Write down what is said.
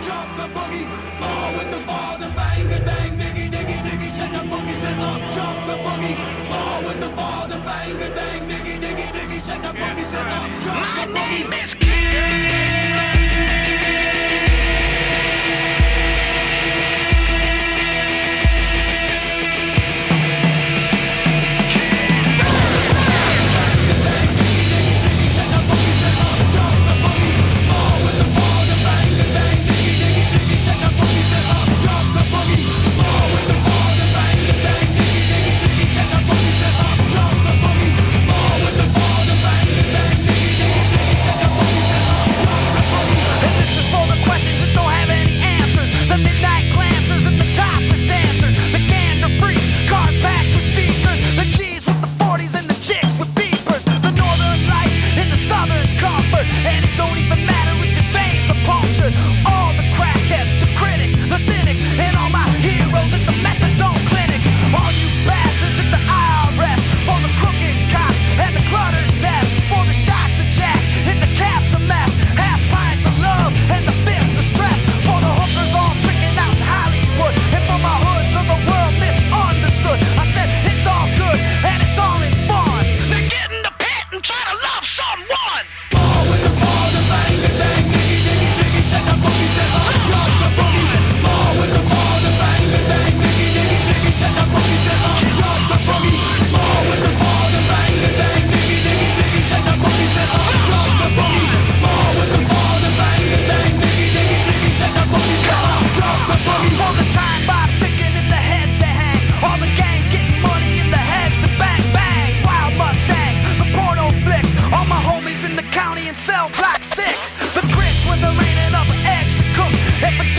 drop the boogie. Ball with the ball, the bang, the dang, diggy, diggy, diggy, set the boogie, set up, drop the boogie. Ball with the ball, the bang, the dang, diggy, diggy, diggy, set the boogie, set up, drop the boogie. My name is Kid. Cell Block 6, the grits when there ain't enough eggs to cook.